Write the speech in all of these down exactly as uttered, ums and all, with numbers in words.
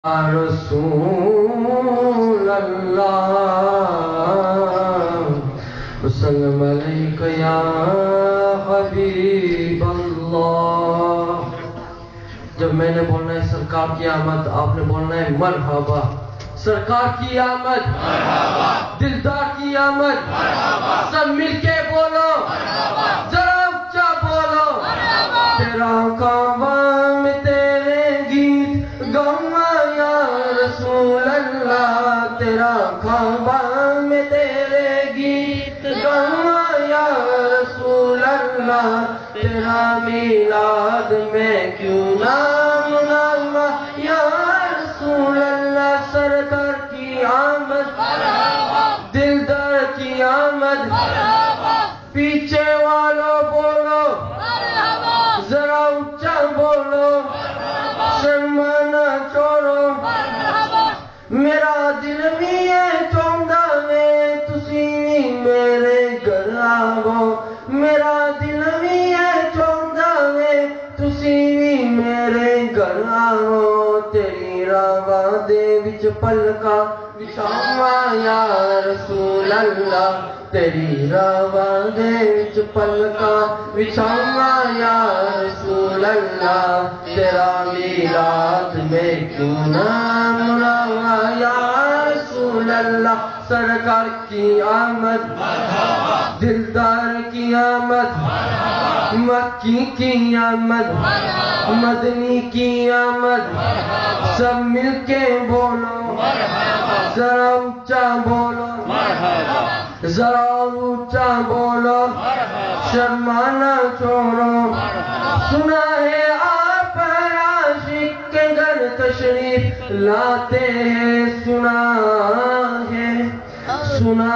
رسول اللہ وسلم علیک یا حبیب اللہ۔ جب میں نے بولنا ہے سرکار کی آمد، آپ نے بولنا ہے مرحبا۔ سرکار کی آمد مرحبا، دلدار کی آمد مرحبا، سب مل کے بولو مرحبا، ذرا اونچا بولو مرحبا۔ تیرا کعبہ میں تیرے گیت گاؤں یا رسول اللہ، تیرا کعبہ میں تیرے گیت گاؤں یا رسول اللہ، تیرا میلاد میں کیوں نہ مناواں یا رسول اللہ۔ سرکار کی آمد مرحبا، دلدار کی آمد مرحبا، پیچھے والوں بولو مرحبا، ذرا اونچا بولو مرحبا، شرما نہ چھوڑو مرحبا۔ میرا دل بھی ہے چاہندا وے تسی میرے گھر آو، میرا دل بھی ہے چاہندا وے تسی میرے گھر آو۔ تیری راواں دے وچ پلکا بچھاواں یا رسول اللہ، تیری راواں دے وچ پلکا بچھاواں یا رسول اللہ، تیرا میلاد میں کیوں نہ مناواں یا رسول اللہ۔ سرکار کی آمد مرحبا، دلدار کی آمد مرحبا، مکی کی آمد مرحبا، مدنی کی آمد مرحبا، سب مل کے بولو مرحبا، ذرا اونچا بولو مرحبا، ذرا اونچا بولو مرحبا، شرما نہ چھوڑو مرحبا۔ سنا ہے آپ عاشق کے گھر تشریف لاتے ہیں، سنا ہے سنا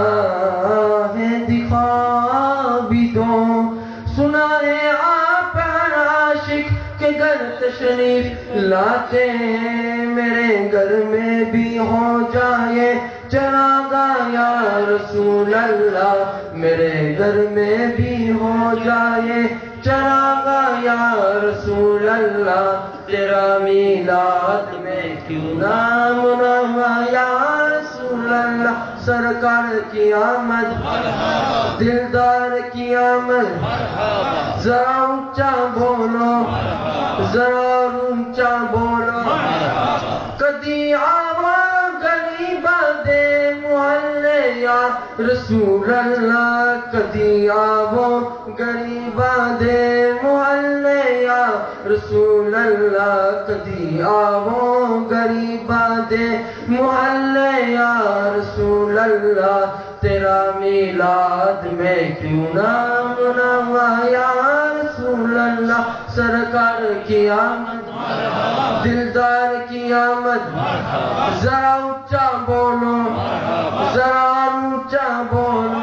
ہے دکھا بھی دو، سنا ہے آپ عاشق کے گھر تشریف لاتے ہیں، میرے گھر میں بھی ہو جائے چراغا یا رسول اللہ، میرے گھر میں بھی ہو جائے چراغا یا رسول اللہ، تیرا میلاد میں کیوں نہ مناواں یا رسول اللہ۔ سرکار کی آمد مرحبا، دلدار کی آمد مرحبا، ذرا اونچا بولو ذرا اونچا بولو مرحبا۔ کدی آواں غریباں دے محلے یا رسول اللہ، کدی آواں غریباں دے محلے یا رسول اللہ، کدی آواں غریباں دے محلے یا رسول اللہ، تیرا میلاد میں کیوں نہ مناواں یا رسول اللہ۔ سرکار کی آمد مرحبا، دلدار کی آمد مرحبا، ذرا اونچا بولو ذرا اونچا بولو۔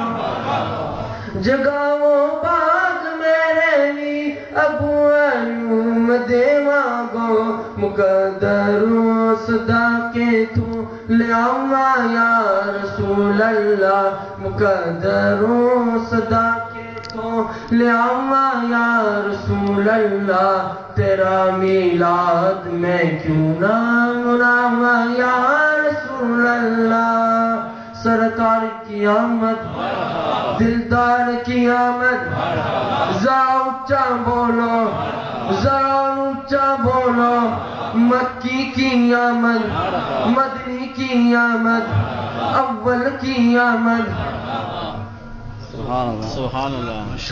جگاؤ باغ میرے بھی ابو ایوب دیواں گو، مقدروں صدا کے تو لے آواں یا رسول اللہ، مقدروں صدا کے تو لے آواں یا رسول اللہ، تیرا میلاد میں کیوں نہ مناواں یا رسول اللہ۔ سرکار کی آمد دلدار کی آمد، ذرا اونچا بولو ذرا اونچا بولو، مکی کی آمد مدنی کی آمد اول کی آمد۔ سبحان اللہ سبحان اللہ۔